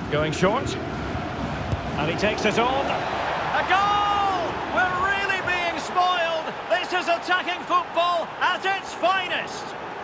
Going short. And he takes it on. A goal! We're really being spoiled. This is attacking football at its finest.